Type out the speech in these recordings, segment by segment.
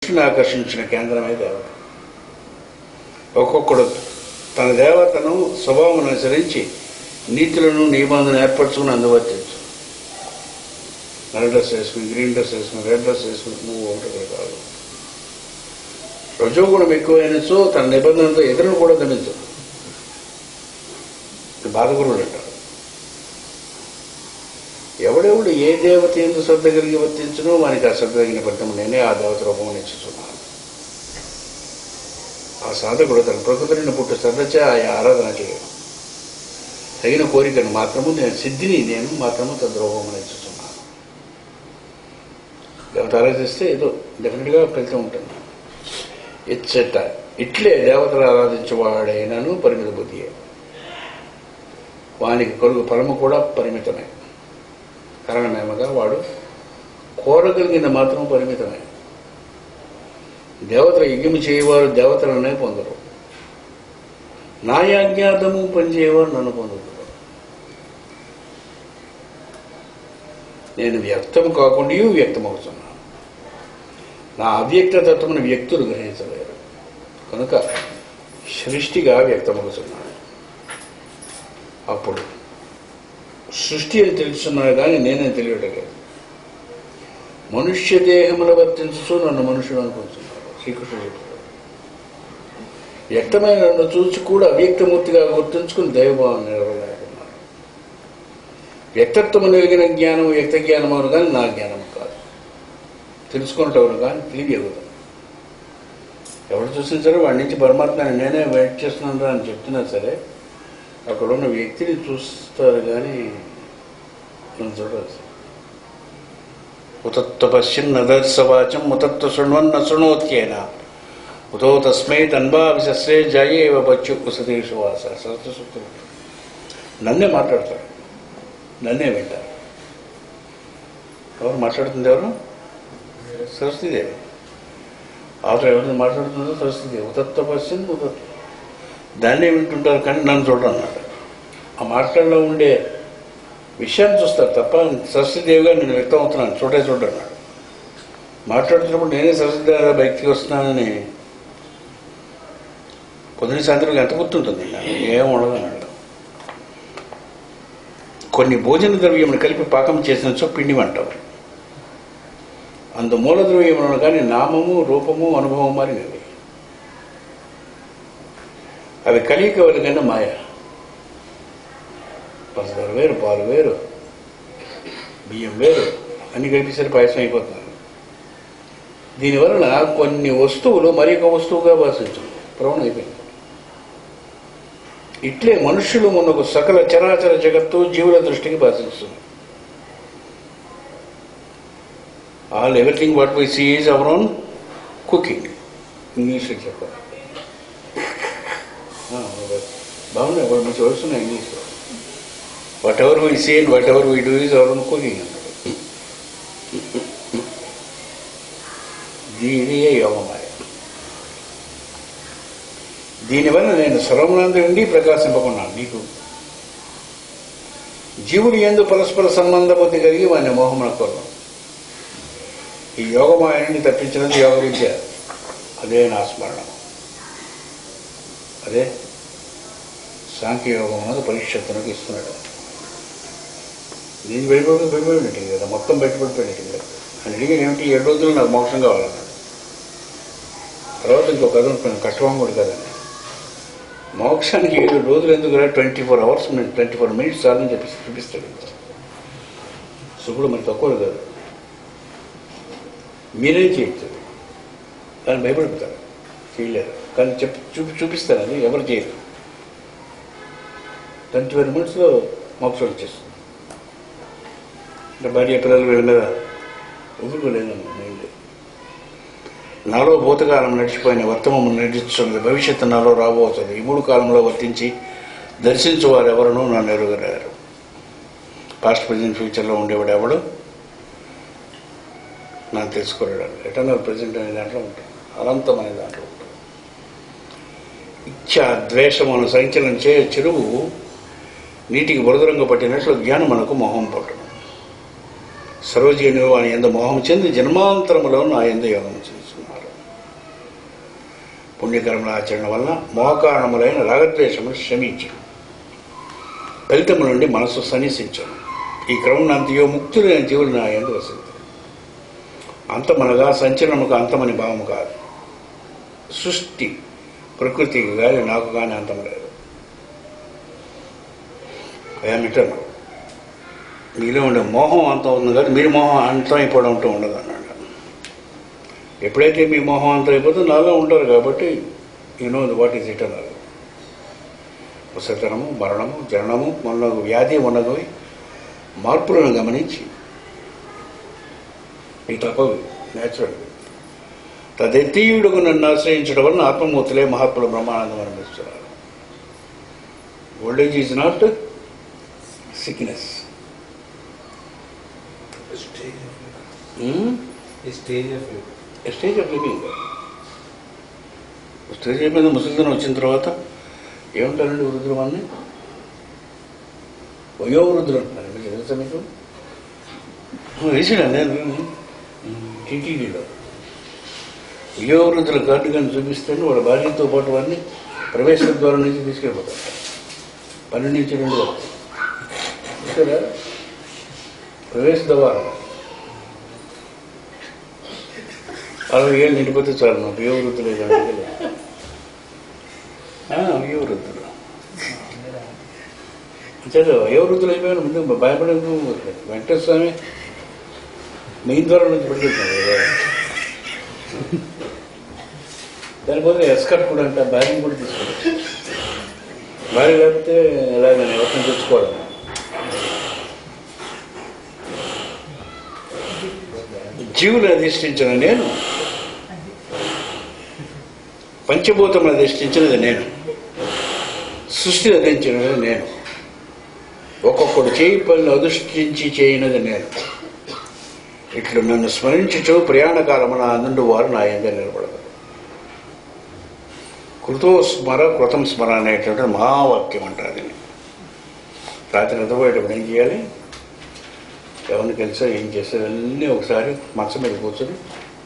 దృష్టిని ఆకర్షించిన కేంద్రమే దేవత. ఒక్కొక్కడు తన దేవతను స్వభావం అనుసరించి నీతులను నియమాలను ఏర్పరచుకుని అందువర్తించు. నల్ల డ్రెస్ వేసుకుని, గ్రీన్ డ్రెస్ వేసుకుని, రెడ్ డ్రెస్ వేసుకుని నువ్వు ఒకటి కాదు. రజోగుణం ఎక్కువైనచో తన నిబంధనలతో ఎదురును కూడా గమనించు. బాధగురుడు అంటారు. ఎవడెవడు ఏ దేవత ఎందు శ్రద్ధ కలిగి వర్తించునో వానికి ఆ శ్రద్ధ తగిన ఫలితం నేనే ఆ దేవత రూపం ఇచ్చుచున్నాను. ఆ సాధకుడు తన ప్రకృతిని పుట్టు శ్రద్ధచే ఆయా ఆరాధన చేయడం తగిన కోరికను మాత్రము నేను మాత్రము తద్రూపం ఇచ్చుచున్నాను. దేవత ఆరాధిస్తే ఏదో డెఫినెట్గా ఫలితం ఉంటుంది. ఇట్లే దేవతలు ఆరాధించేవాడైనాను పరిమిత బుద్ధియే. వానికి కలుగు ఫలము కూడా పరిమితమే. కారణమేమగా వాడు కోరగలిగిన మాత్రం పరిమితమే. దేవతల యజ్ఞము చేయవారు దేవతలనే పొందరు. నా యాజ్ఞాతము పనిచేయవారు నన్ను పొందుతారు. నేను వ్యక్తము కాకుండా వ్యక్తమవుతున్నాను. నా అవ్యక్త తత్వమును వ్యక్తులు గ్రహించలేరు కనుక సృష్టిగా వ్యక్తమవుతున్నాను. అప్పుడు సృష్టి అని తెలుస్తున్నాడు కానీ నేనే తెలియటం లేదు. మనుష్య దేహములు వర్తించు నన్ను మనుషుడు అనుకుంటున్నాడు శ్రీకృష్ణుడు చెప్తాడు. వ్యక్తమైన నన్ను చూసి కూడా అవ్యక్తమూర్తిగా గుర్తుంచుకుని దైవభావాన్ని నిలబడలేకున్నారు. వ్యక్తత్వము కలిగిన జ్ఞానం వ్యక్త జ్ఞానం అవును కానీ నా జ్ఞానం కాదు. తెలుసుకుంటాను కానీ తెలియదు. ఎవరు చూసినా సరే వాడి నుంచి పరమాత్మని నేనే వెయిట్ చేస్తున్నాను అని చెప్తున్నా సరే అక్కడ ఉన్న వ్యక్తిని చూస్తారు కానీ మనం చూడవచ్చు. ఉతత్వ పశ్చిన్ నదర్శవాచం ఉతత్వ శృణ్వన్న శృణోత్యేన ఉతో తస్మై తన్భావిశస్సే జయేవ పచ్చు ఉసదేశు వాస. సరస్వతి నన్నే మాట్లాడతాడు, నన్నే వింటారు. ఎవరు మాట్లాడుతుంది? ఎవరు? సరస్వతీదేవి. ఆవిడ ఎవరిని మాట్లాడుతుందో సరస్వతీదేవి. ఉతత్వ పశ్చిన్ ఉతత్వ దాన్నే వింటుంటారు కానీ నన్ను చూడరు అన్నాడు. ఆ మాటల్లో ఉండే విషయాన్ని చూస్తారు తప్ప సరస్వతీదేవిగా నేను వ్యక్తం అవుతున్నాను చూడన్నాడు. మాట్లాడుతున్నప్పుడు నేనే సరస్వతీదేవి బయటికి వస్తున్నానని పొద్దున సాయంత్రం ఎంత గుర్తుంటుంది? ఏం ఉండదు అన్నాడు. కొన్ని భోజన ద్రవ్యమును కలిపి పాకం చేసినచో పిండి అంటావు. అందు మూల ద్రవ్యములను కానీ నామము రూపము అనుభవం మారినవి. అవి కలియిక వలన మాయ. పంచదార వేరు, పాలు వేరు, బియ్యం వేరు అన్ని కలిపేసరి పాయసం అయిపోతున్నారు. దీనివలన కొన్ని వస్తువులు మరి ఒక వస్తువుగా భాషించు ప్రవణం అయిపోయింది. ఇట్లే మనుష్యులు మనకు సకల చరాచర జగత్తు జీవుల దృష్టికి భాషిస్తుంది. All everything what we see is our own cooking. ఇంగ్లీష్లో చెప్పాలి. బాగున్నాయి వాళ్ళు మంచి వస్తున్నాయి ఇంగ్లీష్లో. Whatever we see and whatever we do is our own cooking అన్నాడు. దీనియే యోగమాయ. దీనివల్ల నేను సర్వమునందు ఉండి ప్రకాశింపకున్నాను. నీకు జీవుడు యందు పరస్పర సంబంధ బుద్ధి కలిగి వాడిని మోహమున కోరడం. ఈ యోగమాయని తప్పించినది యోగ విద్య. అదే నా స్మరణం. అదే సాంఖ్యయోగం అన్నది పరీక్షత్తునకు ఇస్తున్నాడు. దీన్ని బయటపడిపోయినట్టు కదా, మొత్తం బయటపడిపోయినట్టు కదా. అని అడిగిన ఏమిటి? 7 రోజులు నాకు మోక్షం కావాలన్నాడు. తర్వాత ఇంకో కథ అనుకున్నాను, కష్టం కూడా కదండి. మోక్షానికి 7 రోజులు ఎందుకు? 24 hours 24 minutes చాలని చెప్పి చూపిస్తాడు. శుభుడు మరి తక్కువ కాదు, మీరేం చేయొచ్చు. దాన్ని భయపడిపోతారు, చేయలేరు. కానీ చూపిస్తారు, అది ఎవరు చేయరు. 24 minutes మోక్షం వచ్చేస్తుంది. అంటే భార్య పిల్లలు వీళ్ళ మీద వదులుకోలేదమ్మా మైండ్. నాలో భూతకాలం నడిచిపోయిన వర్తమము నడిచున్నది, భవిష్యత్తు నాలో రాబోతుంది. ఈ 3 కాలంలో వర్తించి దర్శించు వారు ఎవరనూ నన్ను ఎరుగలేరు. పాస్ట్ ప్రజెంట్ ఫ్యూచర్లో ఉండేవాడు ఎవడు నాకు తెలుసుకోలేడు. ఎటర్నల్ ప్రజెంట్ అనే దాంట్లో ఉంటుంది, అనంతం అనే దాంట్లో ఉంటుంది. ఇచ్చా ద్వేషమును సంచలనం చే చెరువు నీటికి బురదరంగా పట్టినట్లు జ్ఞానం మనకు మోహం పట్టును. సర్వజీవుని వాని ఎందు మోహం చెంది జన్మాంతరములో నా ఎందు యోగం చేస్తున్నారు. పుణ్యకర్మల ఆచరణ వలన మోహకారణములైన రాగద్వేషములు శ్రమించి ఫలితము నుండి మనసు సన్నిసించను. ఈ క్రమం అంతయో ముక్తులైన జీవులు నా యందు వసింది. అంతమనగా సంచలనముకు అంతమని భావము కాదు. సృష్టి ప్రకృతికి కానీ నాకు కానీ అంతం లేదు. ఏమిటన్నా మీలో ఉండే మోహం అంతం అవుతుంది కానీ మీరు మోహం అంతం అయిపోవడం అంటూ ఉండదు అన్నాడు. ఎప్పుడైతే మీ మోహం అంతం అయిపోతుందో నాలో ఉంటారు కాబట్టి you know what is eternal. ముసలితనము, మరణము, జననము మొన్నగు వ్యాధి మొన్నగవి మార్పులను గమనించి ఈ తప్పవి న్యాచురల్ తదెత్తీయుడుకు నన్ను ఆశ్రయించడం వలన ఆత్మమూర్తులే మహాత్ముల బ్రహ్మానందం అనిపిస్తున్నారు. Old age is not sickness. Stage of living. Stage అయిపోయింది. ముసలితనం వచ్చిన తర్వాత ఏమంటారండి వృద్ధులు అన్నీ వయోవృద్ధులు అంటున్నారు. మీకు తెలుసా? మీకు వేసాడు నేను టీటీడీలో వయోవృద్ధుల కార్డు కానీ చూపిస్తే వాళ్ళ భార్యతో పాటు వారిని ప్రవేశ ద్వారం నుంచి తీసుకెళ్ళిపోతారు. 12 నుంచి 2 వరకు చూసారా? ప్రవేశ ద్వారం 60 ఏళ్ళు నిండిపోతే చాలు మా వయోవృద్ధులు. వయోవృద్ధులు అంతే. వయోవృద్ధులు అయిపోయిన ముందు భయపడేందుకు వెంకటేశ్వర స్వామి మెయిన్ ద్వారం నుంచి పడిపోతున్నాడు. దానిపోతే ఎస్కట్ కూడా అంటే భార్యను కూడా తీసుకోవచ్చు. భార్య లేకపోతే ఎలాగని ఎవరిని తెచ్చుకోవడం. జీవులు అధిష్ఠించిన నేను, పంచభూతములు అధిష్ఠించినది నేను, సృష్టి అధిష్ఠించినది నేను, ఒక్కొక్కడు చేయి పనులు అధిష్ఠించి చేయనది నేను. ఇట్లు నన్ను స్మరించుచు ప్రయాణకాలమున అందుండు వారు నా యందు నిలబడదు. కృతో స్మర కృతం స్మర అనేటువంటి మహావాక్యం అంటారు. రాత్రి నిద్రపోయేటప్పుడు ఏం చేయాలి? ఎవరిని కలిసా ఏం చేస్తారు అన్నీ ఒకసారి మంచం మీద కూర్చొని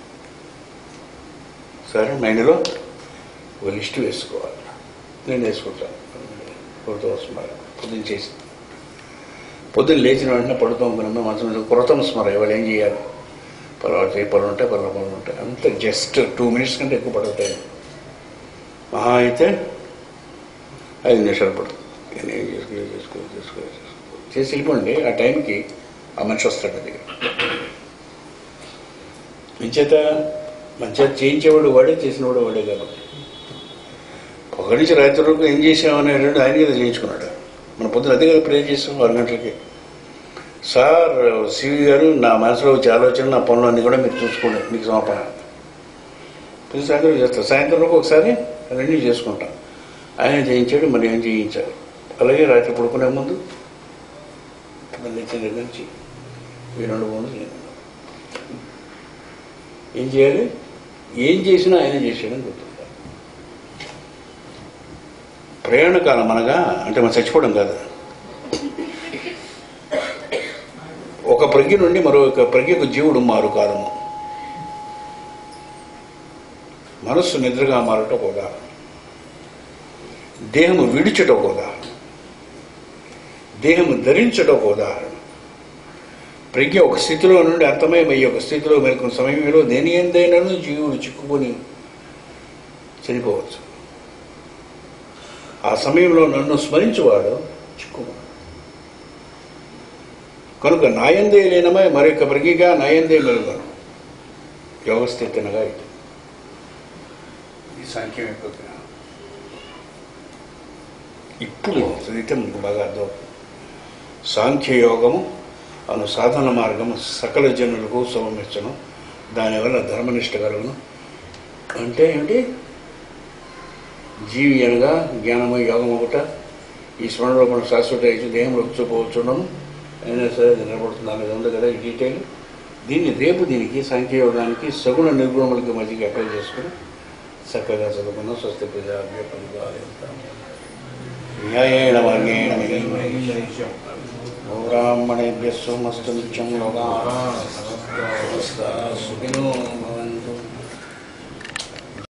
సరే మైండ్లో ఒక లిస్టు వేసుకోవాలి. నేను వేసుకుంటాను. కృతో స్మర పొద్దున్న చేసి పొద్దున్న లేచిన వెంటనే పడుతోముకున్నాము మంచం మీద కృతం స్మర. ఇవాళ ఏం చేయాలి? పలానా పనులు ఉంటాయి, పలానా పనులు ఉంటాయి. అంత జస్ట్ 2 minutes కంటే ఎక్కువ పడుతాయి. మహా అయితే 5 నిమిషాలు పడుతుంది. నేను చేసుకో చేసి వెళ్ళిపోండి. ఆ టైంకి ఆ మనిషి వస్తాడు. అది మంచేత చేయించేవాడు వాడే, చేసినవాడు వాడే. కాబట్టి పొగ నుంచి రాత్రి వరకు ఏం చేసామనేటువంటి ఆయన కదా చేయించుకున్నాడు. మన పొద్దున అదే కదా ప్రే చేస్తాం 6 గంటలకి. సార్ సివి గారు, నా మనసులో వచ్చే ఆలోచన, నా పనులు అన్నీ కూడా మీరు చూసుకోండి, మీకు సమర్పణ. సాయంత్రం చేస్తాను. సాయంత్రం వరకు ఒకసారి రెన్యూ చేసుకుంటాం. ఆయన చేయించాడు, మరి ఏం చేయించాలి. అలాగే రాత్రి పడుకునే ముందు లేచిన దగ్గర నుంచి 2 పనులు ఏం చేయాలి? ఏం చేసినా ఆయన చేసేయడం గుర్తుంటారు. ప్రయాణకాలం అనగా అంటే మనం చచ్చిపోవడం కాదు. ఒక ప్రజ్ఞ నుండి మరొక ప్రజ్ఞకు జీవుడు మారు కాలము. మనస్సు నిద్రగా మారటం ఒక ఉదాహరణ. దేహము విడిచటం ఒక ఉదాహరణ. దేహము ధరించటం ఒక ఉదాహరణ. ప్రజ్ఞ ఒక స్థితిలో నుండి అంతమయమయ్యే ఒక స్థితిలో మెలుకున్న సమయంలో దేని ఎందైనాను జీవుడు చిక్కుకొని చనిపోవచ్చు. ఆ సమయంలో నన్ను స్మరించువాడు చిక్కుకున్నాడు. కనుక నాయందే లేనమై మరొక ప్రజ్ఞగా నాయందే మెలుగను. యోగస్థితి అనగా ఇది. ఈ సాంఖ్యం అయిపోతున్నా ఇప్పుడు చదివితే మనకు బాగా అర్థమవుతుంది. సాంఖ్యయోగము అను సాధన మార్గము సకల జనులకు శుభమిచ్చను. దానివల్ల ధర్మనిష్ట కలుగును. అంటే ఏమిటి? జీవి అనగా జ్ఞానము యోగం ఒకట. ఈ స్మరణలో మనం శాశ్వత దేహంలో చూపవచ్చున్నాము. అయినా సరే అది నిలబడుతుంది అనేది ఉంది కదా ఈ డీటెయిల్. దీనికి సాంఖ్యయోగానికి సగుణ నిర్గుణములకి మధ్యకి అప్లై చేసుకుని చక్కగా చదువుకున్నాం. స్వస్తి ప్రజాభ్య పరిపాలయంతాం న్యాయేణ మార్గేణ బ్రాహ్మణేభ్యः మస్తు నిత్యం లోకాః సుఖినో